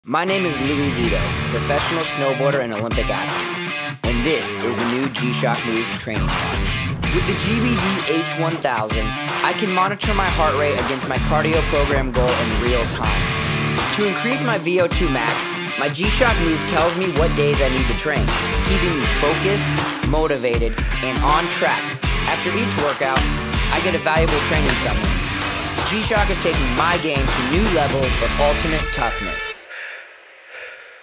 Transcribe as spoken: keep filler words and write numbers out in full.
My name is Louie Vito, professional snowboarder and Olympic athlete, and this is the new G-Shock Move training watch. With the G B D H one thousand, I can monitor my heart rate against my cardio program goal in real time. To increase my V O two max, my G-Shock Move tells me what days I need to train, keeping me focused, motivated, and on track. After each workout, I get a valuable training supplement. G-Shock is taking my game to new levels of ultimate toughness.